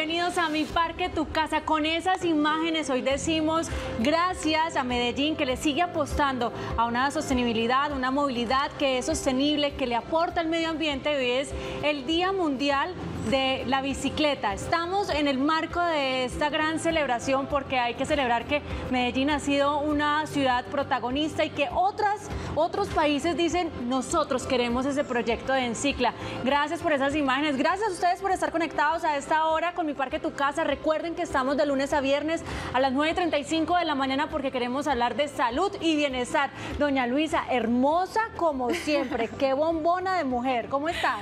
Bienvenidos a Mi Parque, Tu Casa. Con esas imágenes hoy decimos gracias a Medellín, que le sigue apostando a una sostenibilidad, una movilidad que es sostenible, que le aporta al medio ambiente. Hoy es el Día Mundial de la Bicicleta. Estamos en el marco de esta gran celebración porque hay que celebrar que Medellín ha sido una ciudad protagonista y que otros países dicen nosotros queremos ese proyecto de Encicla. Gracias por esas imágenes, gracias a ustedes por estar conectados a esta hora con Mi Parque, Tu Casa. Recuerden que estamos de lunes a viernes a las 9:35 de la mañana porque queremos hablar de salud y bienestar. Doña Luisa, hermosa como siempre, qué bombona de mujer, ¿cómo estás?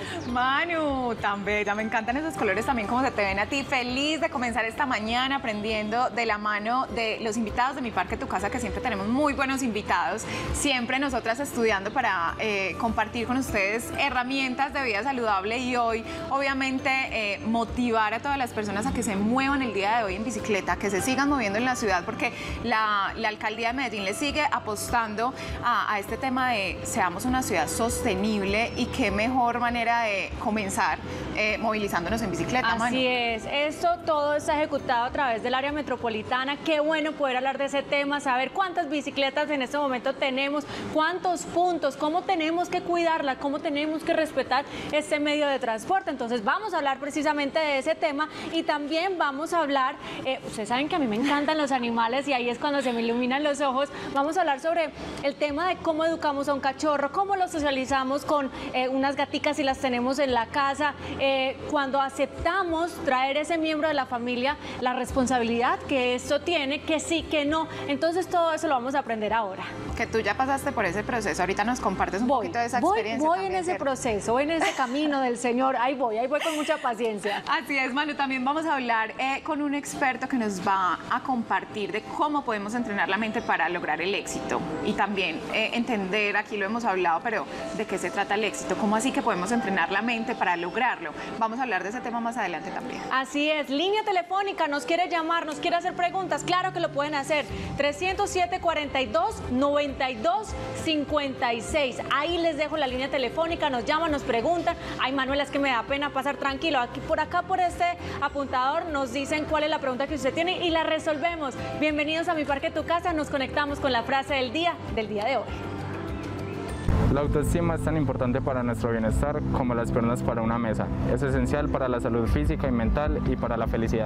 Manu, tan bella, me encantan esos colores también como se te ven a ti. Feliz de comenzar esta mañana aprendiendo de la mano de los invitados de Mi Parque, Tu Casa, que siempre tenemos muy buenos invitados. Siempre nosotras estudiando para compartir con ustedes herramientas de vida saludable y hoy, obviamente, motivar a todas las personas a que se muevan el día de hoy en bicicleta, que se sigan moviendo en la ciudad, porque la Alcaldía de Medellín le sigue apostando a este tema de seamos una ciudad sostenible y qué mejor manera de comenzar movilizándonos en bicicleta. Así es, esto todo está ejecutado a través del área metropolitana. Qué bueno poder hablar de ese tema, saber cuántas bicicletas en este momento tenemos, cuántos puntos, cómo tenemos que cuidarla, cómo tenemos que respetar este medio de transporte. Entonces vamos a hablar precisamente de ese tema y también vamos a hablar, ustedes saben que a mí me encantan los animales y ahí es cuando se me iluminan los ojos. Vamos a hablar sobre el tema de cómo educamos a un cachorro, cómo lo socializamos con unas gaticas si las tenemos en la casa, cuando aceptamos traer ese miembro de la familia, la responsabilidad que esto tiene, que sí, que no. Entonces todo eso lo vamos a aprender ahora. Que tú ya pasaste por ese proceso, ahorita nos compartes un poquito de esa experiencia. Voy también, en ese ¿cierto? proceso, voy en ese camino del Señor, ahí voy con mucha paciencia. Así es, Manu, también vamos a hablar con un experto que nos va a compartir de cómo podemos entrenar la mente para lograr el éxito y también entender, aquí lo hemos hablado, pero de qué se trata el éxito, cómo así que podemos entrenar la mente para lograrlo. Vamos a hablar de ese tema más adelante también. Así es, línea telefónica, nos quiere llamar, nos quiere hacer preguntas, claro que lo pueden hacer, 307-42-92-56, ahí les dejo la línea telefónica, nos llaman, nos preguntan. Ay, Manuela, es que me da pena pasar tranquilo, aquí por acá por este apuntador nos dicen cuál es la pregunta que usted tiene y la resolvemos. Bienvenidos a Mi Parque, Tu Casa, nos conectamos con la frase del día de hoy. La autoestima es tan importante para nuestro bienestar como las piernas para una mesa. Es esencial para la salud física y mental y para la felicidad.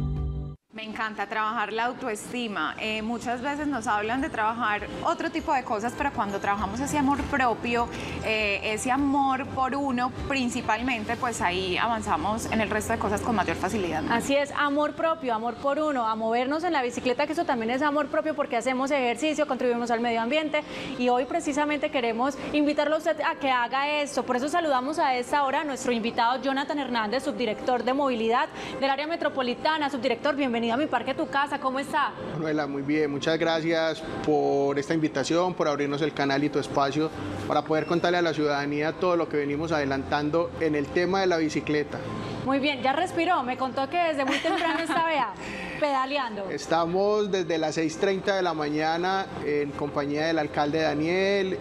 Me encanta trabajar la autoestima. Muchas veces nos hablan de trabajar otro tipo de cosas, pero cuando trabajamos ese amor propio, ese amor por uno principalmente, pues ahí avanzamos en el resto de cosas con mayor facilidad, ¿no? Así es, amor propio, amor por uno, a movernos en la bicicleta, que eso también es amor propio porque hacemos ejercicio, contribuimos al medio ambiente y hoy precisamente queremos invitarlo a usted a que haga esto. Por eso saludamos a esta hora a nuestro invitado Jonathan Hernández, subdirector de movilidad del área metropolitana. Subdirector, bienvenido a Mi Parque, Tu Casa, ¿cómo está? Manuela, muy bien, muchas gracias por esta invitación, por abrirnos el canal y tu espacio para poder contarle a la ciudadanía todo lo que venimos adelantando en el tema de la bicicleta. Muy bien, ya respiró, me contó que desde muy temprano estaba ya pedaleando. Estamos desde las 6:30 de la mañana en compañía del alcalde Daniel,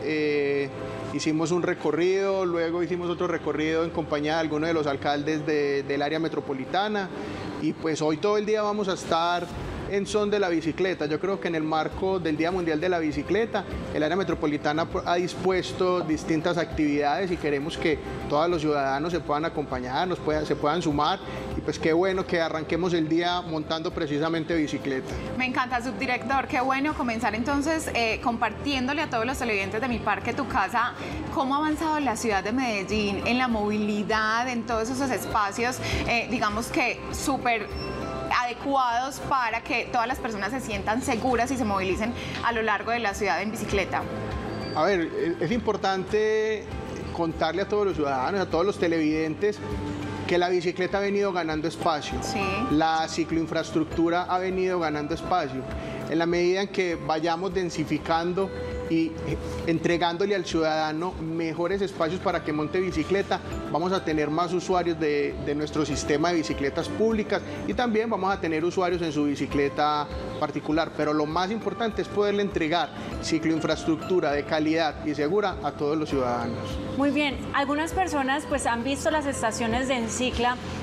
hicimos un recorrido, luego hicimos otro recorrido en compañía de algunos de los alcaldes del área metropolitana y pues hoy todo el día vamos a estar en son de la bicicleta. Yo creo que en el marco del Día Mundial de la Bicicleta, el área metropolitana ha dispuesto distintas actividades y queremos que todos los ciudadanos se puedan acompañar, se puedan sumar y pues qué bueno que arranquemos el día montando precisamente bicicleta. Me encanta, subdirector, qué bueno comenzar entonces compartiéndole a todos los televidentes de Mi Parque, Tu Casa, cómo ha avanzado la ciudad de Medellín en la movilidad, en todos esos espacios, digamos que súper adecuados para que todas las personas se sientan seguras y se movilicen a lo largo de la ciudad en bicicleta. A ver, es importante contarle a todos los ciudadanos, a todos los televidentes, que la bicicleta ha venido ganando espacio, sí. La cicloinfraestructura ha venido ganando espacio. En la medida en que vayamos densificando y entregándole al ciudadano mejores espacios para que monte bicicleta, vamos a tener más usuarios de nuestro sistema de bicicletas públicas y también vamos a tener usuarios en su bicicleta particular. Pero lo más importante es poderle entregar cicloinfraestructura de calidad y segura a todos los ciudadanos. Muy bien, algunas personas pues han visto las estaciones de Encicla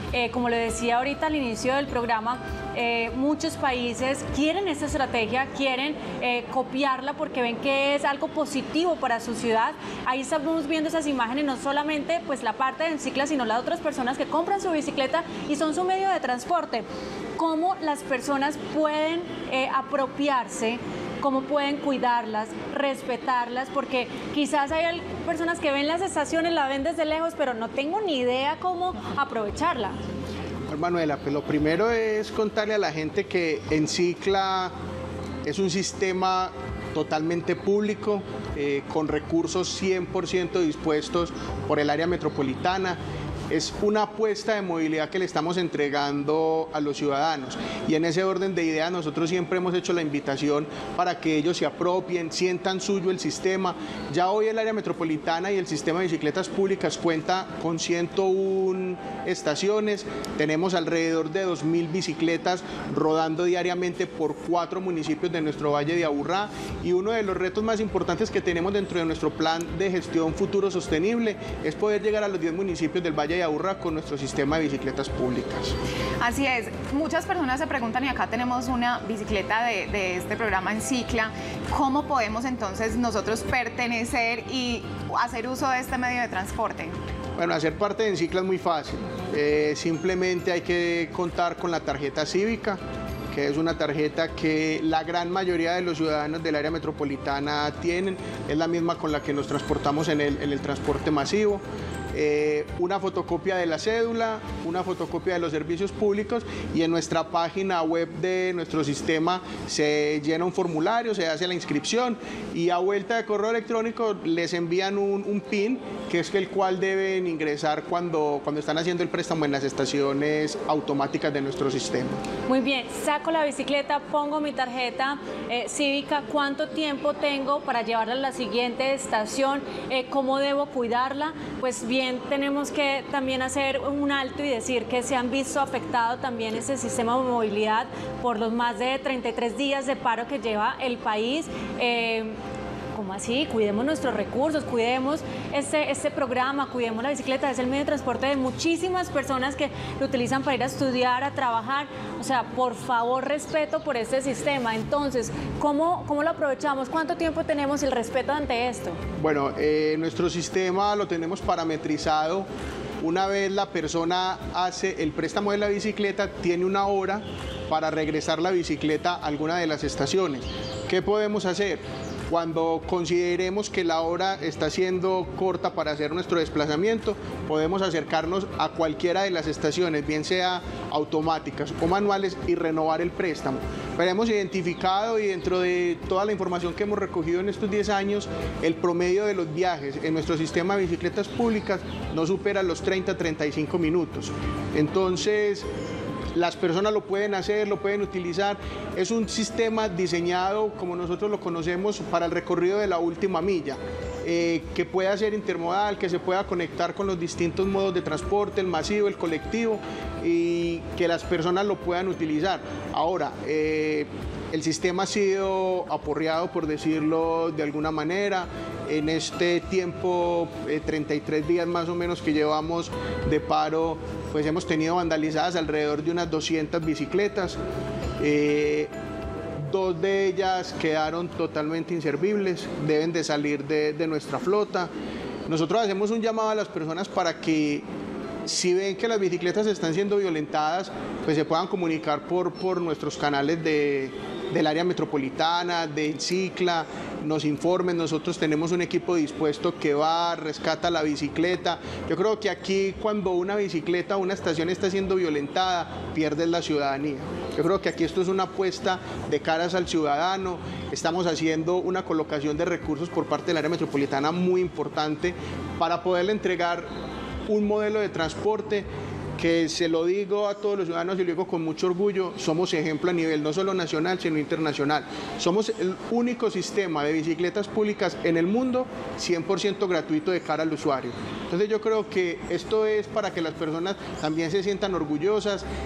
como le decía ahorita al inicio del programa, muchos países quieren esta estrategia, quieren copiarla porque ven que es algo positivo para su ciudad. Ahí estamos viendo esas imágenes, no solamente pues la parte de Encicla, sino las otras personas que compran su bicicleta y son su medio de transporte. Cómo las personas pueden apropiarse, cómo pueden cuidarlas, respetarlas, porque quizás hay personas que ven las estaciones, la ven desde lejos, pero no tengo ni idea cómo aprovecharla. Manuela, pues lo primero es contarle a la gente que Encicla es un sistema totalmente público, con recursos 100% dispuestos por el área metropolitana. Es una apuesta de movilidad que le estamos entregando a los ciudadanos y en ese orden de ideas nosotros siempre hemos hecho la invitación para que ellos se apropien, sientan suyo el sistema. Ya hoy el área metropolitana y el sistema de bicicletas públicas cuenta con 101 estaciones, tenemos alrededor de 2.000 bicicletas rodando diariamente por 4 municipios de nuestro Valle de Aburrá, y uno de los retos más importantes que tenemos dentro de nuestro plan de gestión futuro sostenible es poder llegar a los 10 municipios del Valle de Aburrá con nuestro sistema de bicicletas públicas. Así es, muchas personas se preguntan, y acá tenemos una bicicleta de este programa Encicla, ¿cómo podemos entonces nosotros pertenecer y hacer uso de este medio de transporte? Bueno, hacer parte de Encicla es muy fácil, simplemente hay que contar con la tarjeta cívica, que es una tarjeta que la gran mayoría de los ciudadanos del área metropolitana tienen, es la misma con la que nos transportamos en el transporte masivo. Una fotocopia de la cédula, una fotocopia de los servicios públicos, y en nuestra página web de nuestro sistema se llena un formulario, se hace la inscripción y a vuelta de correo electrónico les envían un PIN, que es el cual deben ingresar cuando están haciendo el préstamo en las estaciones automáticas de nuestro sistema. Muy bien, saco la bicicleta, pongo mi tarjeta cívica, ¿cuánto tiempo tengo para llevarla a la siguiente estación? ¿Cómo debo cuidarla? Pues bien, tenemos que también hacer un alto y decir que se han visto afectado también ese sistema de movilidad por los más de 33 días de paro que lleva el país. ¿Cómo así? Cuidemos nuestros recursos, cuidemos este programa, cuidemos la bicicleta, es el medio de transporte de muchísimas personas que lo utilizan para ir a estudiar, a trabajar. O sea, por favor, respeto por este sistema. Entonces, ¿cómo lo aprovechamos? ¿Cuánto tiempo tenemos el respeto ante esto? Bueno, nuestro sistema lo tenemos parametrizado. Una vez la persona hace el préstamo de la bicicleta, tiene una hora para regresar la bicicleta a alguna de las estaciones. ¿Qué podemos hacer? Cuando consideremos que la hora está siendo corta para hacer nuestro desplazamiento, podemos acercarnos a cualquiera de las estaciones, bien sea automáticas o manuales, y renovar el préstamo. Pero hemos identificado, y dentro de toda la información que hemos recogido en estos 10 años, el promedio de los viajes en nuestro sistema de bicicletas públicas no supera los 30-35 minutos. Entonces, las personas lo pueden hacer, lo pueden utilizar. Es un sistema diseñado, como nosotros lo conocemos, para el recorrido de la última milla, que pueda ser intermodal, que se pueda conectar con los distintos modos de transporte, el masivo, el colectivo, y que las personas lo puedan utilizar. Ahora, el sistema ha sido aporreado, por decirlo de alguna manera. En este tiempo, 33 días más o menos que llevamos de paro, pues hemos tenido vandalizadas alrededor de unas 200 bicicletas. 2 de ellas quedaron totalmente inservibles, deben de salir de nuestra flota. Nosotros hacemos un llamado a las personas para que, si ven que las bicicletas están siendo violentadas, pues se puedan comunicar por nuestros canales del área metropolitana, de Encicla, nos informen. Nosotros tenemos un equipo dispuesto que va, rescata la bicicleta. Yo creo que aquí, cuando una bicicleta o una estación está siendo violentada, pierde la ciudadanía. Yo creo que aquí esto es una apuesta de caras al ciudadano. Estamos haciendo una colocación de recursos por parte del área metropolitana muy importante para poderle entregar un modelo de transporte que, se lo digo a todos los ciudadanos y lo digo con mucho orgullo, somos ejemplo a nivel no solo nacional, sino internacional. Somos el único sistema de bicicletas públicas en el mundo 100% gratuito de cara al usuario. Entonces yo creo que esto es para que las personas también se sientan orgullosas.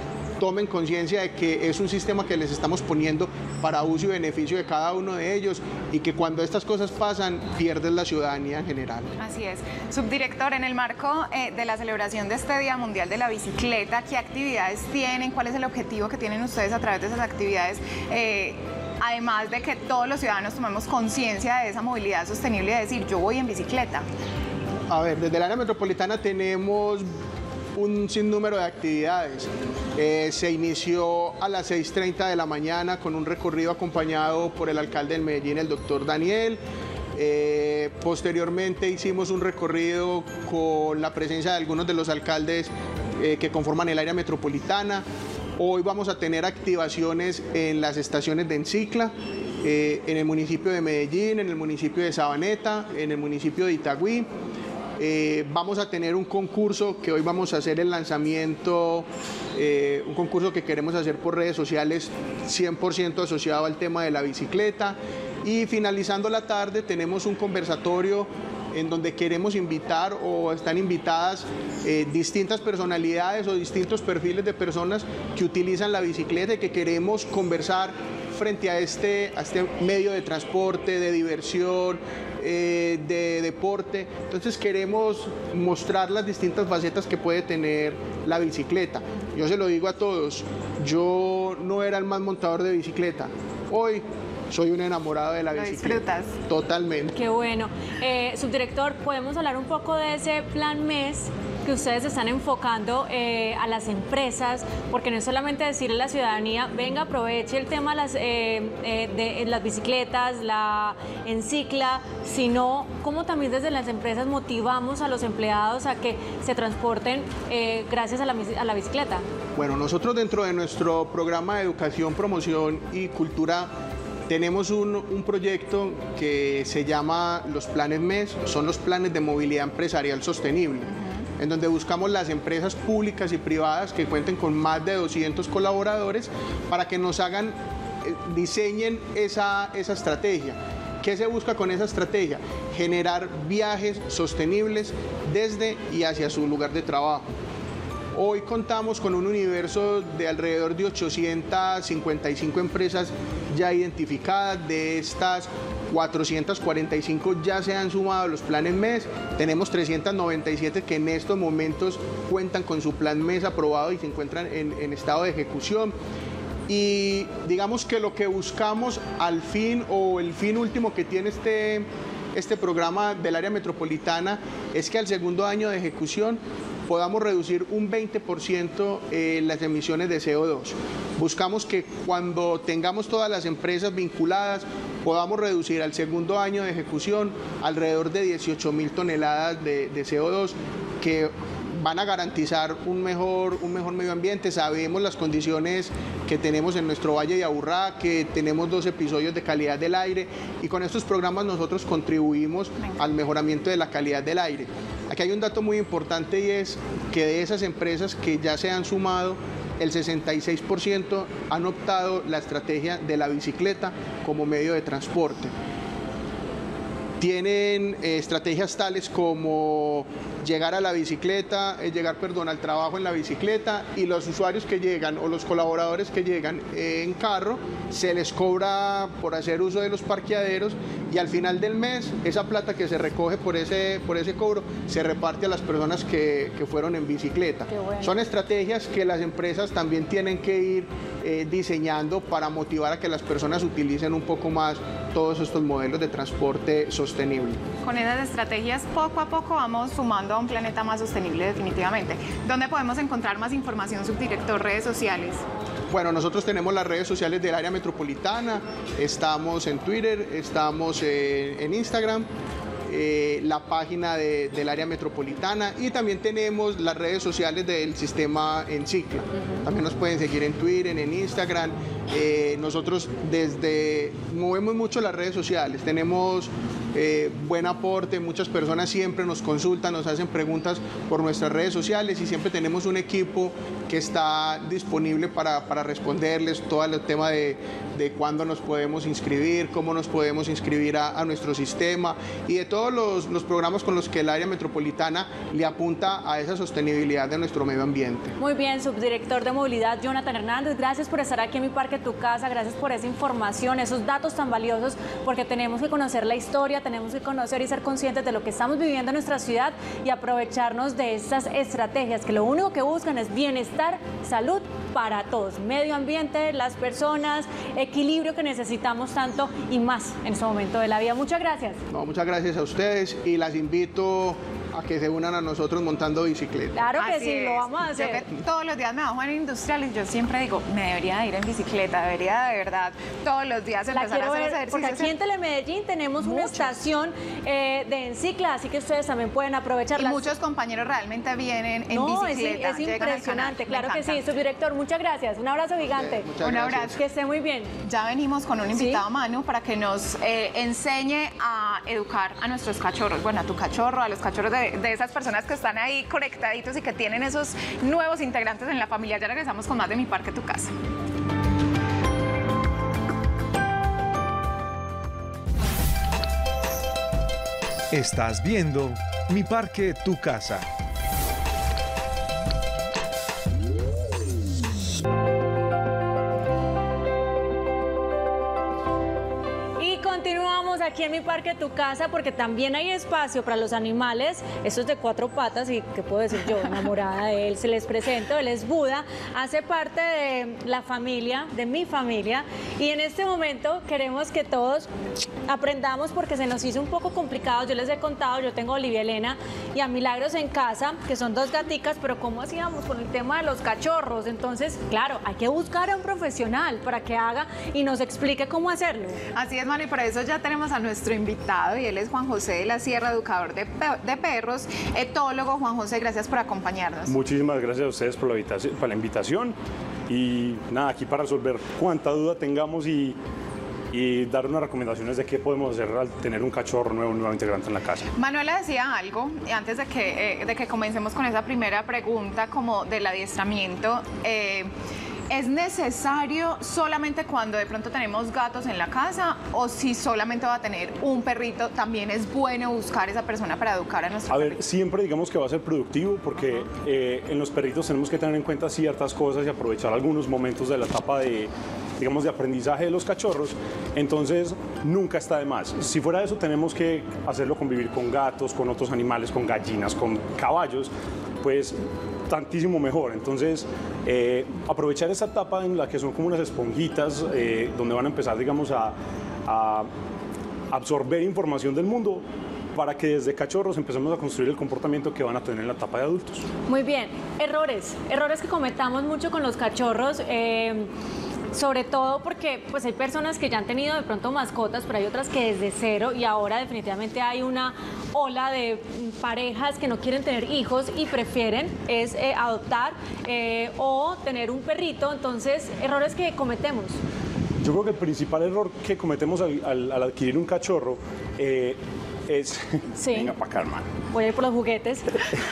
tomen conciencia de que es un sistema que les estamos poniendo para uso y beneficio de cada uno de ellos y que cuando estas cosas pasan, pierdes la ciudadanía en general. Así es. Subdirector, en el marco de la celebración de este Día Mundial de la Bicicleta, ¿qué actividades tienen? ¿Cuál es el objetivo que tienen ustedes a través de esas actividades? Además de que todos los ciudadanos tomemos conciencia de esa movilidad sostenible y de decir, yo voy en bicicleta. A ver, desde el área metropolitana tenemos un sinnúmero de actividades. Se inició a las 6:30 de la mañana con un recorrido acompañado por el alcalde del Medellín, el doctor Daniel. Posteriormente hicimos un recorrido con la presencia de algunos de los alcaldes que conforman el área metropolitana. Hoy vamos a tener activaciones en las estaciones de Encicla, en el municipio de Medellín, en el municipio de Sabaneta, en el municipio de Itagüí. Vamos a tener un concurso que hoy vamos a hacer el lanzamiento, un concurso que queremos hacer por redes sociales 100% asociado al tema de la bicicleta. Y finalizando la tarde tenemos un conversatorio en donde queremos invitar o están invitadas distintas personalidades o distintos perfiles de personas que utilizan la bicicleta y que queremos conversar frente a este medio de transporte, de diversión, de deporte. Entonces queremos mostrar las distintas facetas que puede tener la bicicleta. Yo se lo digo a todos, yo no era el más montador de bicicleta. Hoy soy un enamorado de la bicicleta. ¿Lo disfrutas? Totalmente. Qué bueno. Subdirector, ¿podemos hablar un poco de ese plan MES que ustedes están enfocando a las empresas? Porque no es solamente decirle a la ciudadanía, venga, aproveche el tema de las bicicletas, la Encicla, sino cómo también desde las empresas motivamos a los empleados a que se transporten gracias a la bicicleta. Bueno, nosotros dentro de nuestro programa de educación, promoción y cultura tenemos un proyecto que se llama los planes MES, son los planes de movilidad empresarial sostenible, en donde buscamos las empresas públicas y privadas que cuenten con más de 200 colaboradores para que nos diseñen esa estrategia. ¿Qué se busca con esa estrategia? Generar viajes sostenibles desde y hacia su lugar de trabajo. Hoy contamos con un universo de alrededor de 855 empresas ya identificadas. De estas 445 ya se han sumado a los planes MES. Tenemos 397 que en estos momentos cuentan con su plan MES aprobado y se encuentran en estado de ejecución. Y digamos que lo que buscamos al fin, o el fin último que tiene este programa del área metropolitana, es que al segundo año de ejecución podamos reducir un 20% las emisiones de CO2. Buscamos que cuando tengamos todas las empresas vinculadas podamos reducir al segundo año de ejecución alrededor de 18.000 toneladas de CO2 que van a garantizar un mejor medio ambiente. Sabemos las condiciones que tenemos en nuestro Valle de Aburrá, que tenemos 2 episodios de calidad del aire, y con estos programas nosotros contribuimos al mejoramiento de la calidad del aire. Aquí hay un dato muy importante y es que de esas empresas que ya se han sumado, el 66% han optado la estrategia de la bicicleta como medio de transporte. Tienen estrategias tales como llegar a la bicicleta, al trabajo en la bicicleta, y los usuarios que llegan o los colaboradores que llegan en carro, se les cobra por hacer uso de los parqueaderos, y al final del mes esa plata que se recoge por ese cobro se reparte a las personas que fueron en bicicleta. Bueno. Son estrategias que las empresas también tienen que ir diseñando para motivar a que las personas utilicen un poco más todos estos modelos de transporte sostenible. Con esas estrategias poco a poco vamos sumando a un planeta más sostenible definitivamente. ¿Dónde podemos encontrar más información, subdirector? ¿Redes sociales? Bueno, nosotros tenemos las redes sociales del área metropolitana, estamos en Twitter, estamos en Instagram, la página del área metropolitana, y también tenemos las redes sociales del sistema Encicla. También nos pueden seguir en Twitter, en Instagram. Nosotros movemos mucho las redes sociales, tenemos buen aporte, muchas personas siempre nos consultan, nos hacen preguntas por nuestras redes sociales, y siempre tenemos un equipo que está disponible para responderles todo el tema de cuándo nos podemos inscribir, cómo nos podemos inscribir a nuestro sistema, y de todo todos los programas con los que el área metropolitana le apunta a esa sostenibilidad de nuestro medio ambiente. Muy bien, subdirector de movilidad Jonathan Hernández, gracias por estar aquí en Mi Parque Tu Casa, gracias por esa información, esos datos tan valiosos, porque tenemos que conocer la historia, tenemos que conocer y ser conscientes de lo que estamos viviendo en nuestra ciudad y aprovecharnos de estas estrategias que lo único que buscan es bienestar, salud para todos, medio ambiente, las personas, equilibrio que necesitamos tanto y más en este momento de la vida. Muchas gracias. No, muchas gracias a ustedes y las invito a que se unan a nosotros montando bicicleta. Claro que Así sí, es. lo vamos a hacer. Yo que todos los días me bajo en Industrial y yo siempre digo, me debería de ir en bicicleta, debería de verdad todos los días La empezar a quiero hacer ver, porque ejercicio. aquí en Telemedellín tenemos una estación de Encicla, así que ustedes también pueden Y aprovecharla. muchos compañeros realmente vienen en No, bicicleta. es llegan al impresionante, canal. claro Me que sí. encanta. Subdirector, muchas gracias. Un abrazo gigante. Muchas Un gracias. abrazo. Que esté muy bien. Ya venimos con un invitado, ¿Sí? Manu, para que nos enseñe a educar a nuestros cachorros, bueno, a tu cachorro, a los cachorros de esas personas que están ahí conectaditos y que tienen esos nuevos integrantes en la familia. Ya regresamos con más de Mi Parque Tu Casa. Estás viendo Mi Parque Tu Casa. Y continuamos aquí en Mi Parque Tu Casa porque también hay espacio para los animales, estos de cuatro patas y ¿qué puedo decir yo? Enamorada de él, se les presento, él es Buda, hace parte de la familia, de mi familia y en este momento queremos que todos aprendamos porque se nos hizo un poco complicado, yo les he contado, yo tengo a Olivia Elena y a Milagros en casa, que son dos gaticas, pero ¿cómo hacíamos con el tema de los cachorros? Entonces, claro, hay que buscar a un profesional para que haga y nos explique cómo hacerlo. Así es, Manu, y por eso ya tenemos a nuestro invitado y él es Juan José de la Sierra, educador de perros, etólogo. Juan José, gracias por acompañarnos. Muchísimas gracias a ustedes por la invitación y nada, aquí para resolver cuánta duda tengamos y dar unas recomendaciones de qué podemos hacer al tener un cachorro nuevo, un nuevo integrante en la casa. Manuela decía algo antes de que comencemos con esa primera pregunta como del adiestramiento. ¿Es necesario solamente cuando de pronto tenemos gatos en la casa o si solamente va a tener un perrito, también es bueno buscar esa persona para educar a nuestro perrito? Siempre digamos que va a ser productivo porque en los perritos tenemos que tener en cuenta ciertas cosas y aprovechar algunos momentos de la etapa de aprendizaje de los cachorros, entonces nunca está de más. Si fuera de eso tenemos que hacerlo convivir con gatos, con otros animales, con gallinas, con caballos, pues tantísimo mejor. Entonces, aprovechar esa etapa en la que son como unas esponjitas, donde van a empezar, digamos, a absorber información del mundo, para que desde cachorros empecemos a construir el comportamiento que van a tener en la etapa de adultos. Muy bien, errores que cometamos mucho con los cachorros, sobre todo porque pues hay personas que ya han tenido de pronto mascotas, pero hay otras que desde cero y ahora definitivamente hay una ola de parejas que no quieren tener hijos y prefieren adoptar o tener un perrito. Entonces, errores que cometemos. Yo creo que el principal error que cometemos al adquirir un cachorro es... Sí. Venga para acá, hermano. Voy a ir por los juguetes.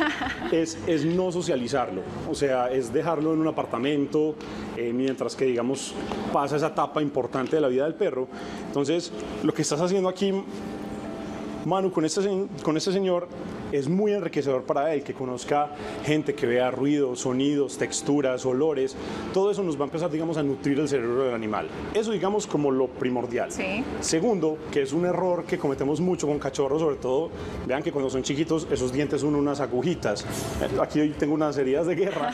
Es no socializarlo, o sea, es dejarlo en un apartamento mientras que, digamos, pasa esa etapa importante de la vida del perro. Entonces, lo que estás haciendo aquí, Manu, con este señor, es muy enriquecedor para él, que conozca gente, que vea ruidos, sonidos, texturas, olores. Todo eso nos va a empezar, digamos, a nutrir el cerebro del animal. Eso, digamos, como lo primordial. Sí. Segundo, que es un error que cometemos mucho con cachorros, sobre todo, vean que cuando son chiquitos, esos dientes son unas agujitas. Aquí hoy tengo unas heridas de guerra.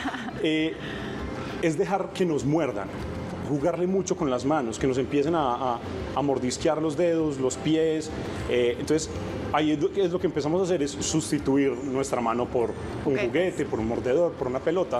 Es dejar que nos muerdan. Jugarle mucho con las manos, que nos empiecen a mordisquear los dedos, los pies. Entonces, ahí es lo que empezamos a hacer, es sustituir nuestra mano por un juguete, por un mordedor, por una pelota.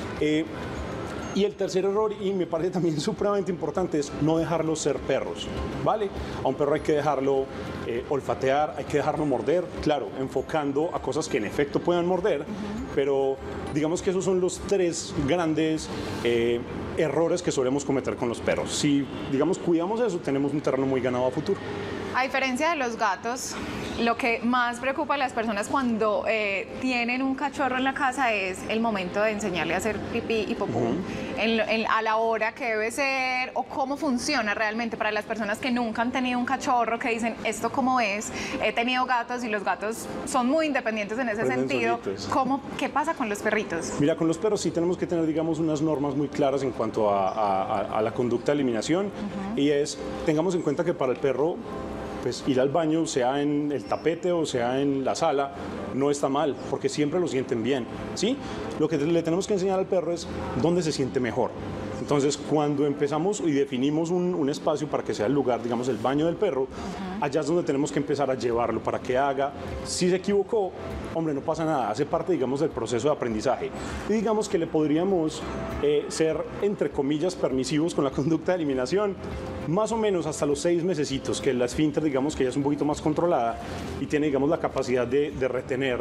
Y el tercer error, y me parece también supremamente importante, es no dejarlos ser perros, ¿vale? A un perro hay que dejarlo olfatear, hay que dejarlo morder, claro, enfocando a cosas que en efecto puedan morder, pero digamos que esos son los tres grandes errores que solemos cometer con los perros. Si, digamos, cuidamos eso, tenemos un terreno muy ganado a futuro. A diferencia de los gatos, lo que más preocupa a las personas cuando tienen un cachorro en la casa es el momento de enseñarle a hacer pipí y popó. a la hora que debe ser o cómo funciona realmente para las personas que nunca han tenido un cachorro, que dicen, ¿esto cómo es? He tenido gatos y los gatos son muy independientes en ese sentido. ¿Qué pasa con los perritos? Mira, con los perros sí tenemos que tener, digamos, unas normas muy claras en cuanto a la conducta de eliminación, y es, tengamos en cuenta que para el perro, pues ir al baño, sea en el tapete o sea en la sala, no está mal, porque siempre lo sienten bien, ¿sí? Lo que le tenemos que enseñar al perro es dónde se siente mejor. Entonces, cuando empezamos y definimos un espacio para que sea el lugar, digamos, el baño del perro, allá es donde tenemos que empezar a llevarlo para que haga. Si se equivocó, hombre, no pasa nada, hace parte, digamos, del proceso de aprendizaje. Y digamos que le podríamos ser, entre comillas, permisivos con la conducta de eliminación, más o menos hasta los 6 mesecitos, que la esfínter, digamos, que ya es un poquito más controlada y tiene, digamos, la capacidad de retener.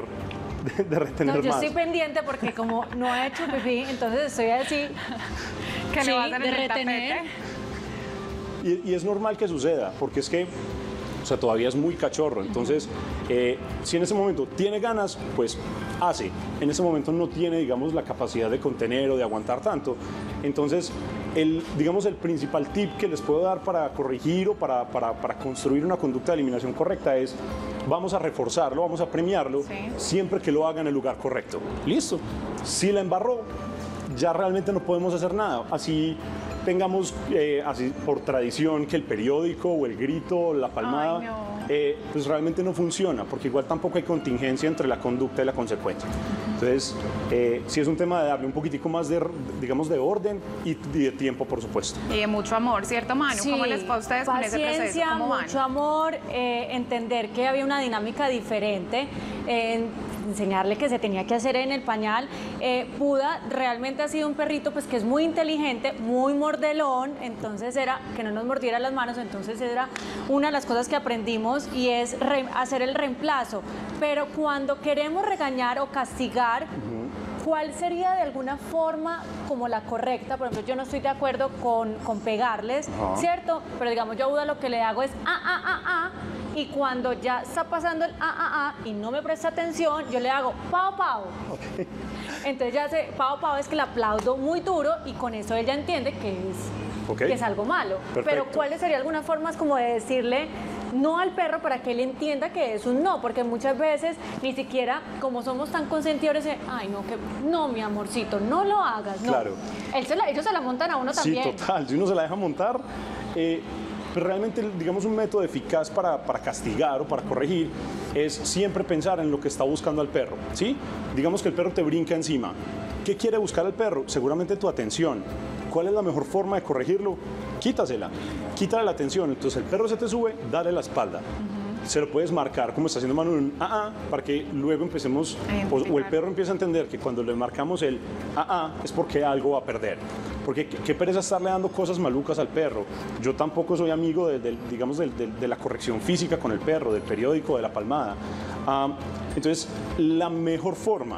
No, yo estoy pendiente porque como no he hecho pipí, entonces estoy así que le va a dar de en el retener. Tapete. Y es normal que suceda, porque es que, o sea, todavía es muy cachorro. Entonces, si en ese momento tiene ganas, pues hace. En ese momento no tiene, digamos, la capacidad de contener o de aguantar tanto. Entonces, digamos, el principal tip que les puedo dar para corregir o para construir una conducta de eliminación correcta es, vamos a reforzarlo, vamos a premiarlo, siempre que lo haga en el lugar correcto. Listo. Si la embarró, ya realmente no podemos hacer nada. Así tengamos, así por tradición, que el periódico o el grito o la palmada, pues realmente no funciona, porque igual tampoco hay contingencia entre la conducta y la consecuencia. Entonces, sí es un tema de darle un poquitico más de, digamos, de orden y de tiempo, por supuesto. Y de mucho amor, ¿cierto, Manu? Sí, ¿Cómo les va a ustedes con ese proceso? Paciencia, mucho amor, entender que había una dinámica diferente, enseñarle que se tenía que hacer en el pañal. Buda realmente ha sido un perrito pues que es muy inteligente, muy mordelón, entonces era que no nos mordiera las manos, entonces era una de las cosas que aprendimos, y es hacer el reemplazo. Pero cuando queremos regañar o castigar, ¿cuál sería de alguna forma como la correcta? Por ejemplo, yo no estoy de acuerdo con pegarles, ¿cierto? Pero digamos, yo a Buda lo que le hago es y cuando ya está pasando el y no me presta atención, yo le hago pao pao. Okay. Entonces ya hace pao pao, es que le aplaudo muy duro y con eso ella entiende que es algo malo. Perfecto. Pero ¿cuáles serían algunas formas como de decirle no al perro para que él entienda que es un no? Porque muchas veces ni siquiera, como somos tan consentidores, ay no, no, mi amorcito, no lo hagas, no. Claro. Ellos se la montan a uno también. Sí, total, si uno se la deja montar, pero realmente, digamos, un método eficaz para castigar o para corregir es siempre pensar en lo que está buscando al perro, ¿sí? Digamos que el perro te brinca encima. ¿Qué quiere buscar el perro? Seguramente tu atención. ¿Cuál es la mejor forma de corregirlo? Quítasela, quítale la atención. Entonces el perro se te sube, dale la espalda. Se lo puedes marcar como está haciendo Manu en para que luego empecemos, o el perro empieza a entender que cuando le marcamos el es porque algo va a perder. Porque qué pereza estarle dando cosas malucas al perro. Yo tampoco soy amigo digamos, de la corrección física con el perro, del periódico, de la palmada. Entonces, la mejor forma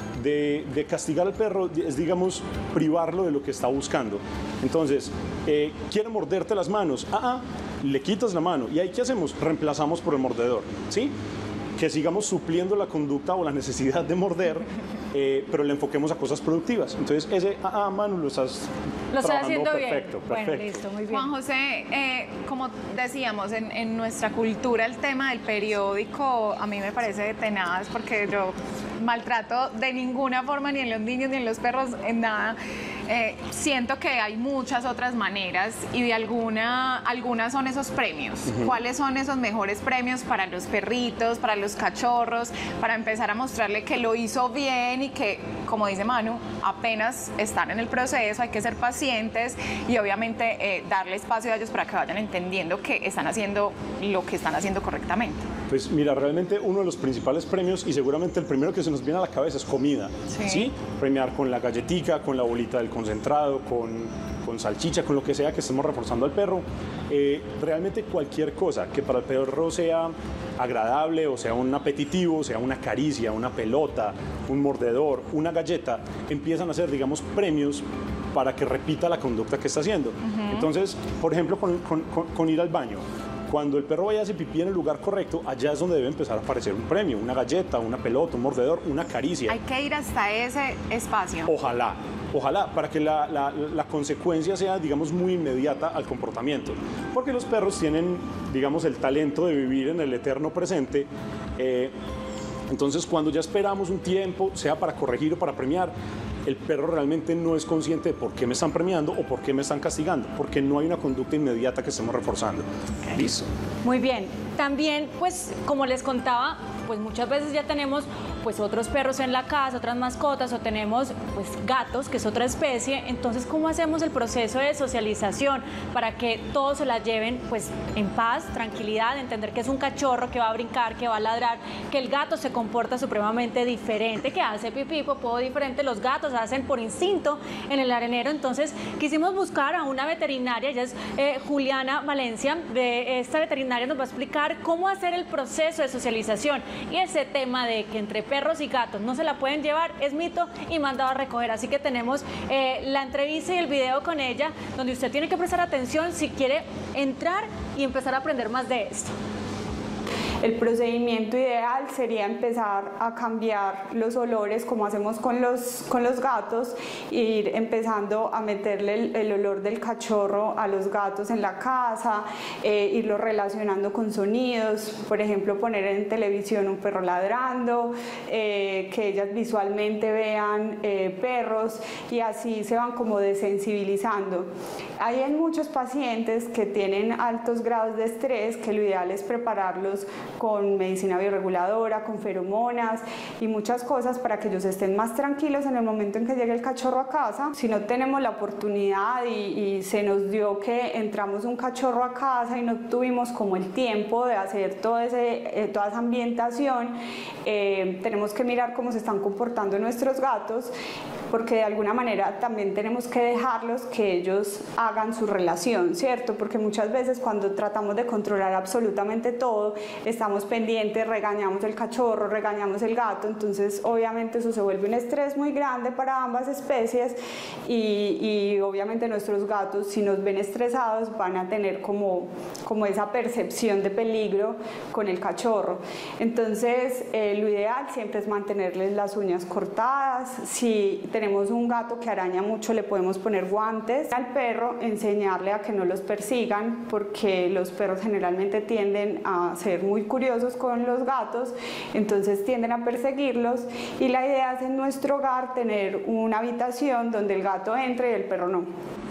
de castigar al perro es, digamos, privarlo de lo que está buscando. Entonces, quiere morderte las manos, le quitas la mano, y ahí ¿qué hacemos? Reemplazamos por el mordedor, ¿sí? Que sigamos supliendo la conducta o la necesidad de morder, pero le enfoquemos a cosas productivas. Entonces, ese Manu, lo estás haciendo perfecto, bien. Perfecto. Bueno, listo, muy bien. Juan José, como decíamos, en nuestra cultura el tema del periódico a mí me parece tenaz, porque yo maltrato de ninguna forma, ni en los niños ni en los perros, en nada. Siento que hay muchas otras maneras, y de algunas son esos premios. ¿Cuáles son esos mejores premios para los perritos, para los cachorros, para empezar a mostrarle que lo hizo bien y que, como dice Manu, apenas están en el proceso, hay que ser pacientes y obviamente darle espacio a ellos para que vayan entendiendo que están haciendo lo que están haciendo correctamente? Pues mira, realmente uno de los principales premios, y seguramente el primero que se nos viene a la cabeza, es comida. ¿Sí? Premiar con la galletica, con la bolita del concentrado, con salchicha, con lo que sea que estemos reforzando al perro. Realmente cualquier cosa que para el perro sea agradable, o sea un apetitivo, sea una caricia, una pelota, un mordedor, una galleta, empiezan a ser, digamos, premios para que repita la conducta que está haciendo. Entonces, por ejemplo, con ir al baño. Cuando el perro vaya a hacer pipí en el lugar correcto, allá es donde debe empezar a aparecer un premio, una galleta, una pelota, un mordedor, una caricia. Hay que ir hasta ese espacio. Ojalá, para que la consecuencia sea, digamos, muy inmediata al comportamiento. Porque los perros tienen, digamos, el talento de vivir en el eterno presente. Entonces, cuando ya esperamos un tiempo, sea para corregir o para premiar, el perro realmente no es consciente de por qué me están premiando o por qué me están castigando, porque no hay una conducta inmediata que estemos reforzando. Listo. Muy bien. También, pues, como les contaba, pues muchas veces ya tenemos pues otros perros en la casa, otras mascotas, o tenemos pues gatos, que es otra especie. Entonces, ¿cómo hacemos el proceso de socialización para que todos se la lleven pues en paz, tranquilidad, entender que es un cachorro que va a brincar, que va a ladrar, que el gato se comporta supremamente diferente, que hace pipí, popó diferente, los gatos hacen por instinto en el arenero? Entonces, quisimos buscar a una veterinaria, ella es Juliana Valencia, de esta veterinaria nos va a explicar cómo hacer el proceso de socialización. Y ese tema de que entre perros y gatos no se la pueden llevar es mito y mandado a recoger. Así que tenemos la entrevista y el video con ella, donde usted tiene que prestar atención si quiere entrar y empezar a aprender más de esto. El procedimiento ideal sería empezar a cambiar los olores como hacemos con los gatos, ir empezando a meterle el olor del cachorro a los gatos en la casa, irlo relacionando con sonidos, por ejemplo poner en televisión un perro ladrando, que ellas visualmente vean perros, y así se van como desensibilizando. Hay muchos pacientes que tienen altos grados de estrés, que lo ideal es prepararlos con medicina bioreguladora, con feromonas y muchas cosas para que ellos estén más tranquilos en el momento en que llegue el cachorro a casa. Si no tenemos la oportunidad y se nos dio que entramos un cachorro a casa y no tuvimos como el tiempo de hacer toda esa ambientación, tenemos que mirar cómo se están comportando nuestros gatos, porque de alguna manera también tenemos que dejarlos que ellos hagan su relación, ¿cierto? Porque muchas veces cuando tratamos de controlar absolutamente todo, estamos pendientes, regañamos el cachorro, regañamos el gato, entonces obviamente eso se vuelve un estrés muy grande para ambas especies, y obviamente nuestros gatos, si nos ven estresados, van a tener como esa percepción de peligro con el cachorro. Entonces lo ideal siempre es mantenerles las uñas cortadas. Si tenemos un gato que araña mucho, le podemos poner guantes. Al perro enseñarle a que no los persigan, porque los perros generalmente tienden a ser muy curiosos con los gatos, entonces tienden a perseguirlos, y la idea es en nuestro hogar tener una habitación donde el gato entre y el perro no.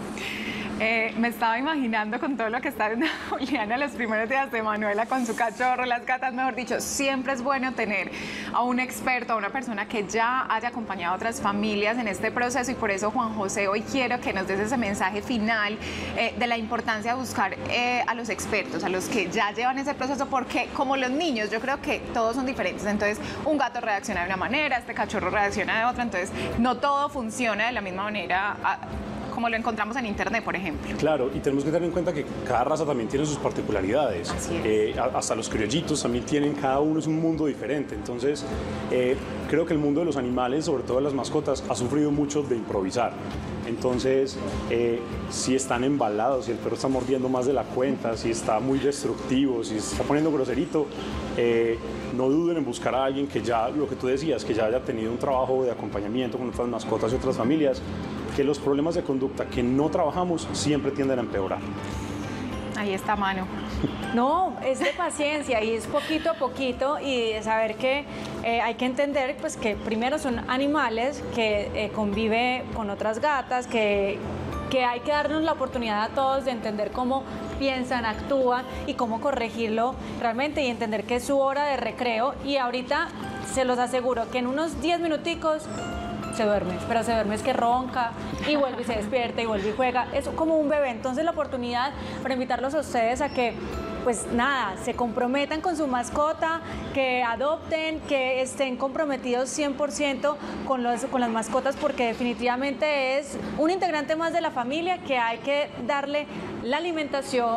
Me estaba imaginando con todo lo que está viendo Juliana los primeros días de Manuela con su cachorro, las gatas, mejor dicho. Siempre es bueno tener a un experto, a una persona que ya haya acompañado a otras familias en este proceso, y por eso, Juan José, hoy quiero que nos des ese mensaje final de la importancia de buscar a los expertos, a los que ya llevan ese proceso, porque como los niños, yo creo que todos son diferentes. Entonces, un gato reacciona de una manera, este cachorro reacciona de otra, entonces no todo funciona de la misma manera como lo encontramos en internet, por ejemplo. Claro, y tenemos que tener en cuenta que cada raza también tiene sus particularidades. Así es. Hasta los criollitos también tienen, cada uno es un mundo diferente. Entonces, creo que el mundo de los animales, sobre todo de las mascotas, ha sufrido mucho de improvisar. Entonces, si están embalados, si el perro está mordiendo más de la cuenta, si está muy destructivo, si se está poniendo groserito, no duden en buscar a alguien que ya, lo que tú decías, que ya haya tenido un trabajo de acompañamiento con otras mascotas y otras familias, que los problemas de conducta que no trabajamos siempre tienden a empeorar. Ahí está, Manu. No, es de paciencia y es poquito a poquito, y de saber que hay que entender pues que primero son animales que conviven con otras gatas, que hay que darnos la oportunidad a todos de entender cómo piensan, actúan y cómo corregirlo realmente, y entender que es su hora de recreo. Y ahorita se los aseguro que en unos 10 minuticos se duerme, pero se duerme es que ronca y vuelve y se despierta y vuelve y juega, es como un bebé. Entonces la oportunidad para invitarlos a ustedes a que pues nada, se comprometan con su mascota, que adopten, que estén comprometidos 100% con las mascotas, porque definitivamente es un integrante más de la familia, que hay que darle la alimentación,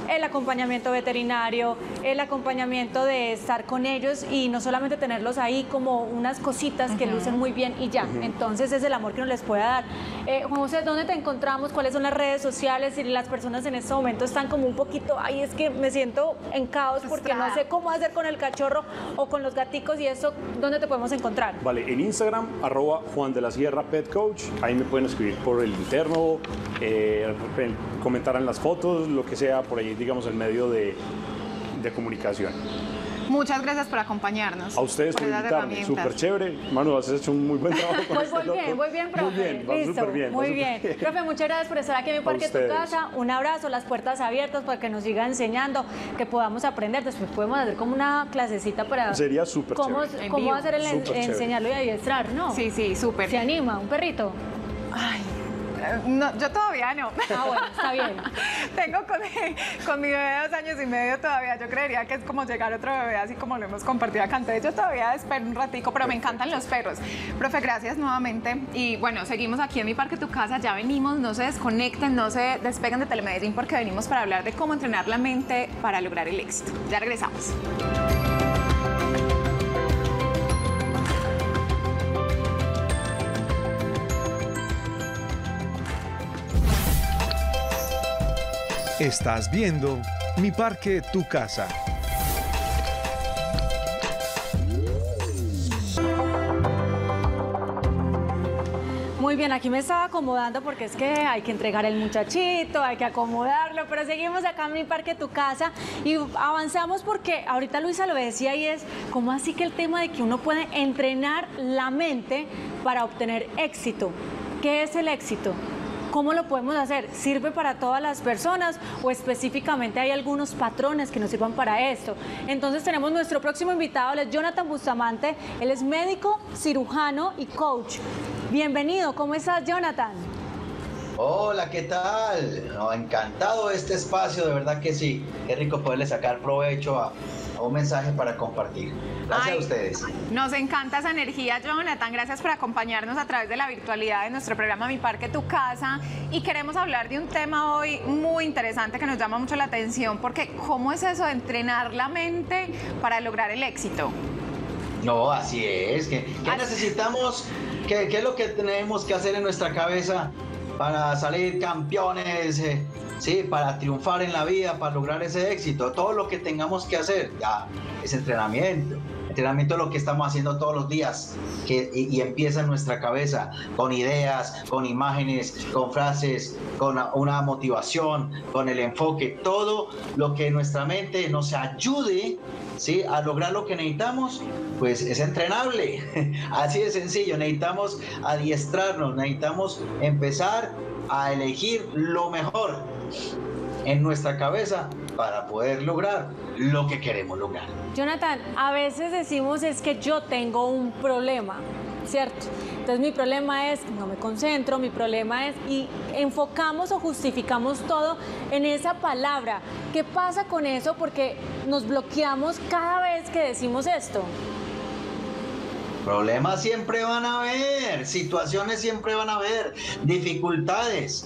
el acompañamiento veterinario, el acompañamiento de estar con ellos y no solamente tenerlos ahí como unas cositas que lucen muy bien y ya. Entonces es el amor que uno les puede dar. Juan José, ¿dónde te encontramos? ¿Cuáles son las redes sociales? Y las personas en este momento están como un poquito, ay, es que me siento en caos porque no sé cómo hacer con el cachorro o con los gaticos y eso, ¿dónde te podemos encontrar? Vale, en Instagram, @Juan de la Sierra Pet Coach, ahí me pueden escribir por el interno, comentar en las fotos, lo que sea, por ahí, digamos, el medio de comunicación. Muchas gracias por acompañarnos. A ustedes por invitarme, súper chévere. Manu, has hecho un muy buen trabajo con Muy bien, profe. Muy bien, va listo, súper bien. Muy bien. Profe, muchas gracias por estar aquí en mi Parque Tu Casa. Un abrazo, las puertas abiertas para que nos siga enseñando, que podamos aprender. Después podemos hacer como una clasecita para... Sería súper chévere. ¿Cómo hacer enseñarlo y adiestrar, no? Sí, súper. ¿Se anima? ¿Un perrito? Ay, no, yo todavía no. Ah, bueno, está bien. Tengo con mi bebé 2 años y medio todavía. Yo creería que es como llegar otro bebé, así como lo hemos compartido acá. Entonces yo todavía espero un ratico, pero me encantan los perros. Profe, gracias nuevamente. Y bueno, seguimos aquí en mi Parque Tu Casa. Ya venimos, no se desconecten, no se despeguen de Telemedellín porque venimos para hablar de cómo entrenar la mente para lograr el éxito. Ya regresamos. Estás viendo Mi Parque Tu Casa. Muy bien, aquí me estaba acomodando porque es que hay que entregar el muchachito, hay que acomodarlo, pero seguimos acá en Mi Parque Tu Casa y avanzamos porque ahorita Luisa lo decía y es como así que el tema de que uno puede entrenar la mente para obtener éxito. ¿Qué es el éxito? ¿Cómo lo podemos hacer? ¿Sirve para todas las personas o específicamente hay algunos patrones que nos sirvan para esto? Entonces tenemos nuestro próximo invitado, él es Jonathan Bustamante, él es médico, cirujano y coach. Bienvenido, ¿cómo estás, Jonathan? Hola, ¿qué tal? No, encantado de este espacio, de verdad que sí. Qué rico poderle sacar provecho a un mensaje para compartir. Gracias a ustedes. Nos encanta esa energía, Jonathan. Gracias por acompañarnos a través de la virtualidad de nuestro programa Mi Parque Tu Casa. Y queremos hablar de un tema hoy muy interesante que nos llama mucho la atención, porque ¿cómo es eso de entrenar la mente para lograr el éxito? No, así es. ¿Qué necesitamos? ¿Qué es lo que tenemos que hacer en nuestra cabeza para salir campeones? Sí, para triunfar en la vida, para lograr ese éxito. Todo lo que tengamos que hacer ya es entrenamiento. Entrenamiento es lo que estamos haciendo todos los días y empieza en nuestra cabeza con ideas, con imágenes, con frases, con una motivación, con el enfoque. Todo lo que nuestra mente nos ayude, ¿sí?, a lograr lo que necesitamos, pues es entrenable. Así de sencillo. Necesitamos adiestrarnos, necesitamos empezar a elegir lo mejor en nuestra cabeza para poder lograr lo que queremos lograr. Jonathan, a veces decimos es que yo tengo un problema, ¿cierto? Entonces mi problema es que no me concentro, mi problema es... Y enfocamos o justificamos todo en esa palabra. ¿Qué pasa con eso? Porque nos bloqueamos cada vez que decimos esto. Problemas siempre van a haber, situaciones siempre van a haber, dificultades.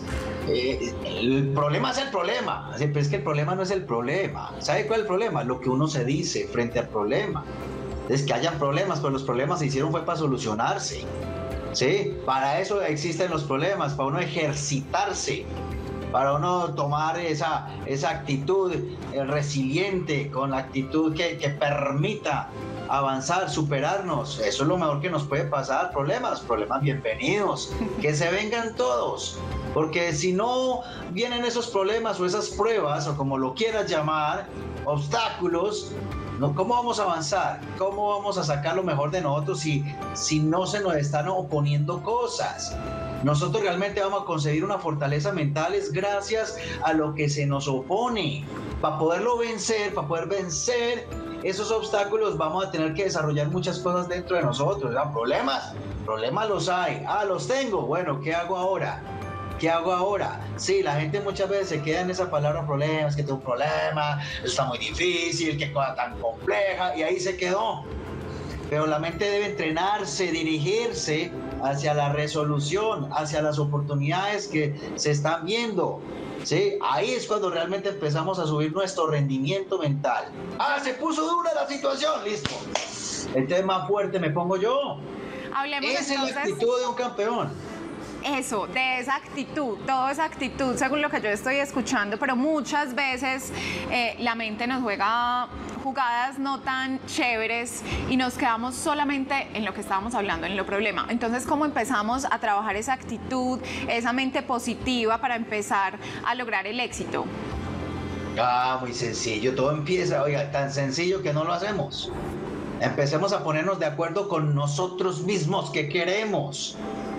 El problema es el problema, pero es que el problema no es el problema. ¿Sabe cuál es el problema? Lo que uno se dice frente al problema. Es que hayan problemas, pero los problemas se hicieron fue para solucionarse. ¿Sí? Para eso existen los problemas, para uno ejercitarse, para uno tomar esa actitud resiliente, con la actitud que permita avanzar, superarnos. Eso es lo mejor que nos puede pasar. Problemas bienvenidos, que se vengan todos, porque si no vienen esos problemas o esas pruebas, o como lo quieras llamar, obstáculos, ¿no? ¿Cómo vamos a avanzar? ¿Cómo vamos a sacar lo mejor de nosotros si no se nos están oponiendo cosas? Nosotros realmente vamos a conseguir una fortaleza mental es gracias a lo que se nos opone. Para poderlo vencer, para poder vencer esos obstáculos, vamos a tener que desarrollar muchas cosas dentro de nosotros. Problemas los hay. Los tengo. Bueno, ¿qué hago ahora? ¿Qué hago ahora? Sí, la gente muchas veces se queda en esa palabra problemas, que tengo un problema, está muy difícil, qué cosa tan compleja, y ahí se quedó. Pero la mente debe entrenarse, dirigirse hacia la resolución, hacia las oportunidades que se están viendo. ¿sí? Ahí es cuando realmente empezamos a subir nuestro rendimiento mental. Ah, se puso dura la situación, listo. Entonces más fuerte me pongo yo. Hablemos Esa entonces... es la actitud de un campeón. Eso, de esa actitud, toda esa actitud, según lo que yo estoy escuchando, pero muchas veces la mente nos juega jugadas no tan chéveres y nos quedamos solamente en lo que estábamos hablando, en lo problema. Entonces, ¿cómo empezamos a trabajar esa actitud, esa mente positiva para empezar a lograr el éxito? Ah, muy sencillo, todo empieza, oiga, tan sencillo que no lo hacemos. Empecemos a ponernos de acuerdo con nosotros mismos, ¿qué queremos?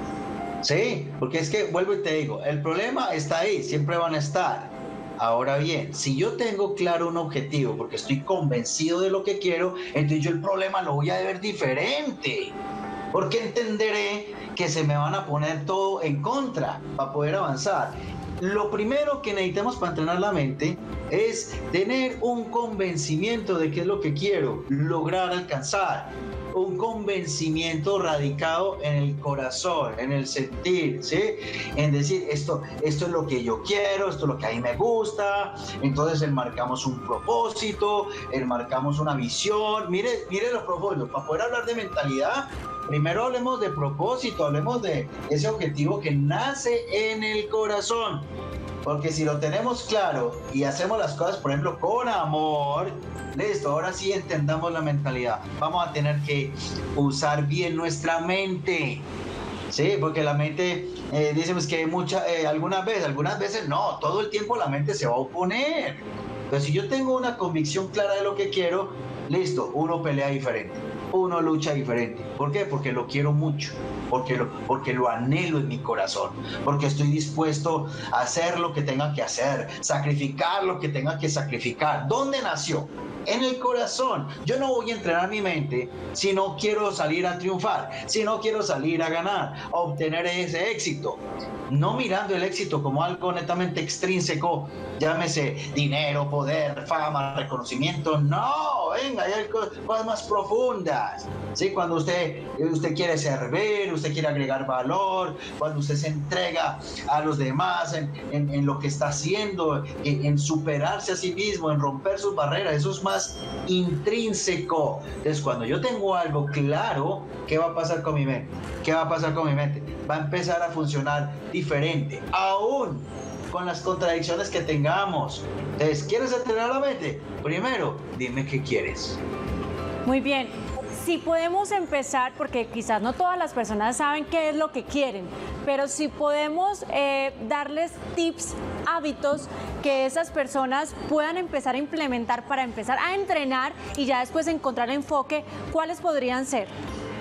Sí, porque es que, vuelvo y te digo, el problema está ahí, siempre van a estar. Ahora bien, si yo tengo claro un objetivo, porque estoy convencido de lo que quiero, entonces yo el problema lo voy a ver diferente. Porque entenderé que se me van a poner todo en contra para poder avanzar. Lo primero que necesitamos para entrenar la mente es tener un convencimiento de qué es lo que quiero lograr alcanzar. Un convencimiento radicado en el corazón, en el sentir, ¿sí? En decir, esto es lo que yo quiero, esto es lo que a mí me gusta. Entonces enmarcamos un propósito, enmarcamos una visión. Mire los propósitos. Para poder hablar de mentalidad, primero hablemos de propósito, hablemos de ese objetivo que nace en el corazón. Porque si lo tenemos claro y hacemos las cosas, por ejemplo, con amor, listo, ahora sí entendamos la mentalidad. Vamos a tener que usar bien nuestra mente, ¿sí? Porque la mente, decimos que algunas veces no, todo el tiempo la mente se va a oponer. Pero si yo tengo una convicción clara de lo que quiero, listo, uno pelea diferente, uno lucha diferente. ¿Por qué? Porque lo quiero mucho, porque lo anhelo en mi corazón, porque estoy dispuesto a hacer lo que tenga que hacer, sacrificar lo que tenga que sacrificar. ¿Dónde nació? En el corazón. Yo no voy a entrenar mi mente si no quiero salir a triunfar, si no quiero salir a ganar, a obtener ese éxito. No mirando el éxito como algo netamente extrínseco, llámese dinero, poder, fama, reconocimiento. No, venga, hay cosas más profundas. ¿Sí? Cuando usted quiere servir, usted quiere agregar valor, cuando usted se entrega a los demás en lo que está haciendo, en superarse a sí mismo, en romper sus barreras, eso es más intrínseco. Entonces, cuando yo tengo algo claro, ¿qué va a pasar con mi mente? ¿Qué va a pasar con mi mente? Va a empezar a funcionar diferente, aún con las contradicciones que tengamos. Entonces, ¿quieres entrenar la mente? Primero, dime qué quieres. Muy bien. Si podemos empezar, porque quizás no todas las personas saben qué es lo que quieren, pero si podemos darles tips, hábitos que esas personas puedan empezar a implementar para empezar a entrenar y ya después encontrar enfoque, ¿cuáles podrían ser?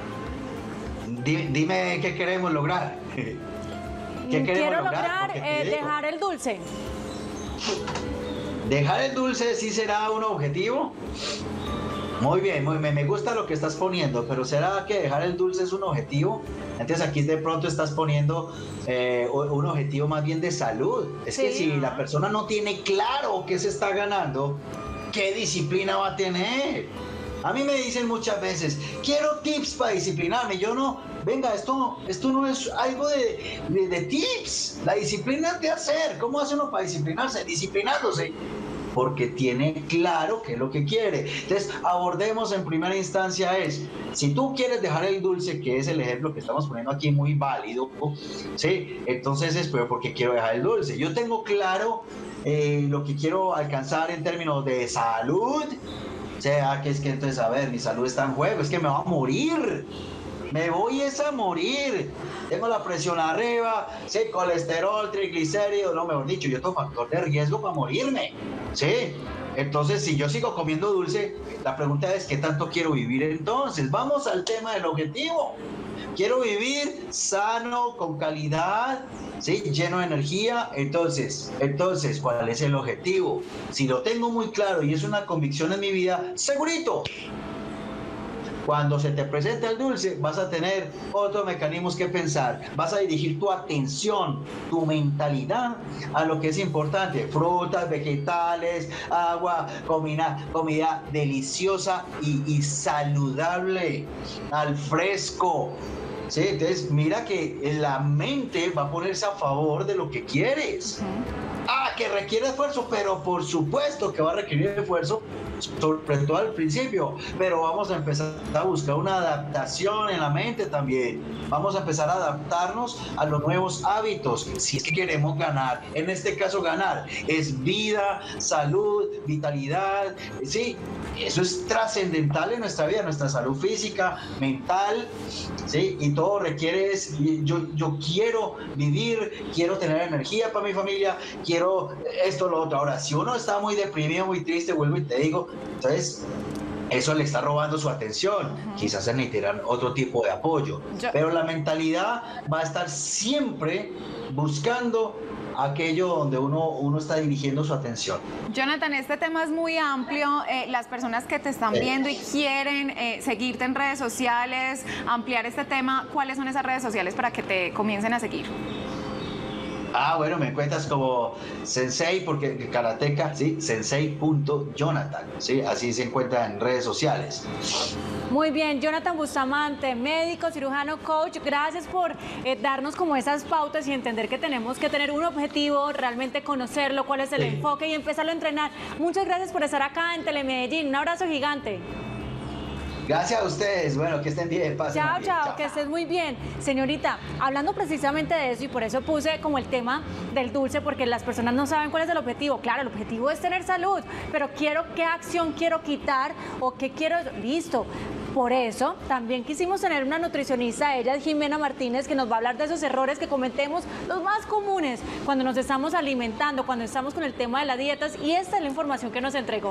Dime qué queremos lograr. Quiero lograr dejar el dulce. ¿Dejar el dulce sí será un objetivo? Muy bien, me gusta lo que estás poniendo, pero ¿será que dejar el dulce es un objetivo? Entonces aquí de pronto estás poniendo un objetivo más bien de salud. Es sí, que si la persona no tiene claro qué se está ganando, ¿qué disciplina va a tener? A mí me dicen muchas veces, quiero tips para disciplinarme. Yo no, venga, esto no es algo de tips. La disciplina es de hacer. ¿Cómo hace uno para disciplinarse? Disciplinándose. Porque tiene claro qué es lo que quiere. Entonces, abordemos en primera instancia si tú quieres dejar el dulce, que es el ejemplo que estamos poniendo aquí muy válido, ¿sí? Entonces es porque quiero dejar el dulce. Yo tengo claro lo que quiero alcanzar en términos de salud. O sea, que es que entonces, a ver, mi salud está en juego, es que me va a morir. Me voy a morir. Tengo la presión arriba, sí, colesterol, triglicéridos, no, mejor dicho, yo tengo factor de riesgo para morirme. Sí. Entonces, si yo sigo comiendo dulce, la pregunta es, ¿qué tanto quiero vivir entonces? Vamos al tema del objetivo. Quiero vivir sano, con calidad, ¿sí? Lleno de energía. Entonces, ¿cuál es el objetivo? Si lo tengo muy claro y es una convicción en mi vida, segurito, cuando se te presenta el dulce, vas a tener otros mecanismos que pensar. Vas a dirigir tu atención, tu mentalidad a lo que es importante. Frutas, vegetales, agua, comida deliciosa y saludable, al fresco. ¿sí? Entonces, mira que la mente va a ponerse a favor de lo que quieres. Que requiere esfuerzo, pero por supuesto que va a requerir esfuerzo, sobre todo al principio, pero vamos a empezar a buscar una adaptación en la mente también. Vamos a empezar a adaptarnos a los nuevos hábitos, si es que queremos ganar. En este caso, ganar es vida, salud, vitalidad, ¿sí? Eso es trascendental en nuestra vida, nuestra salud física, mental, ¿sí? Y todo requiere, yo quiero vivir, quiero tener energía para mi familia, quiero esto, lo otro. Ahora, si uno está muy deprimido, muy triste, vuelvo y te digo, entonces eso le está robando su atención. Quizás se necesitarán otro tipo de apoyo. Pero la mentalidad va a estar siempre buscando aquello donde uno está dirigiendo su atención. Jonathan, este tema es muy amplio. Las personas que te están viendo y quieren seguirte en redes sociales, ampliar este tema, ¿cuáles son esas redes sociales para que te comiencen a seguir? Bueno, me encuentras como Sensei, porque Karateka, ¿sí? Sensei.Jonathan, ¿sí? Así se encuentra en redes sociales. Muy bien, Jonathan Bustamante, médico, cirujano, coach, gracias por darnos como esas pautas y entender que tenemos que tener un objetivo, realmente conocerlo, cuál es el enfoque y empezarlo a entrenar. Muchas gracias por estar acá en Telemedellín. Un abrazo gigante. Gracias a ustedes. Bueno, que estén bien. Chao, chao, que estés muy bien. Señorita, hablando precisamente de eso y por eso puse como el tema del dulce, porque las personas no saben cuál es el objetivo. Claro, el objetivo es tener salud, pero qué acción quiero quitar o qué quiero, listo. Por eso también quisimos tener una nutricionista, ella es Jimena Martínez, que nos va a hablar de esos errores que cometemos, los más comunes cuando nos estamos alimentando, cuando estamos con el tema de las dietas, y esta es la información que nos entregó.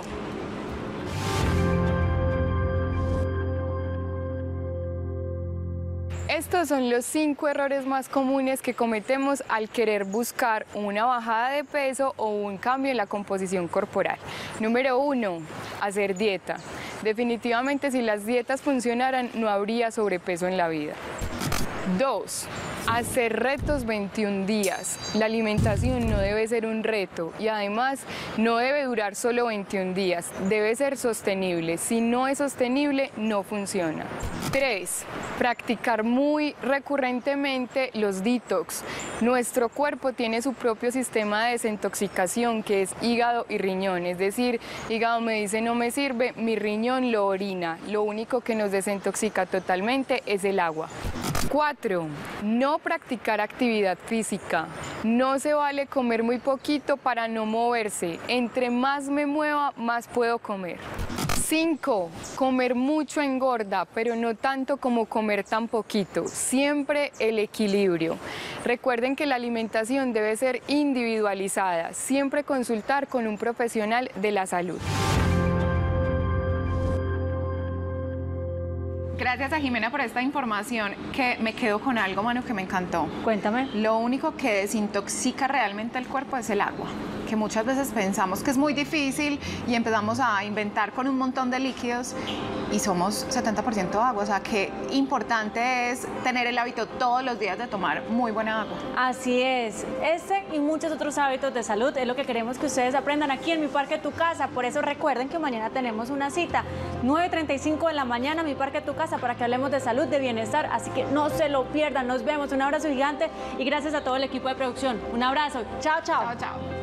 Estos son los 5 errores más comunes que cometemos al querer buscar una bajada de peso o un cambio en la composición corporal. Número 1, hacer dieta. Definitivamente, si las dietas funcionaran, no habría sobrepeso en la vida. 2. Hacer retos 21 días. La alimentación no debe ser un reto y además no debe durar solo 21 días, debe ser sostenible. Si no es sostenible, no funciona. 3. Practicar muy recurrentemente los detox. Nuestro cuerpo tiene su propio sistema de desintoxicación que es hígado y riñón, es decir, hígado me dice no me sirve, mi riñón lo orina. Lo único que nos desintoxica totalmente es el agua. 4. No practicar actividad física. No se vale comer muy poquito para no moverse. Entre más me mueva, más puedo comer. 5. Comer mucho engorda, pero no tanto como comer tan poquito. Siempre el equilibrio. Recuerden que la alimentación debe ser individualizada. Siempre consultar con un profesional de la salud. Gracias a Jimena por esta información, que me quedo con algo, mano, que me encantó. Cuéntame. Lo único que desintoxica realmente el cuerpo es el agua, que muchas veces pensamos que es muy difícil y empezamos a inventar con un montón de líquidos y somos 70% agua, o sea que importante es tener el hábito todos los días de tomar muy buena agua. Así es, este y muchos otros hábitos de salud es lo que queremos que ustedes aprendan aquí en Mi Parque Tu Casa. Por eso recuerden que mañana tenemos una cita, 9:35 de la mañana, Mi Parque Tu Casa, para que hablemos de salud, de bienestar, así que no se lo pierdan. Nos vemos, un abrazo gigante y gracias a todo el equipo de producción. Un abrazo, chao, chao. Chao, chao.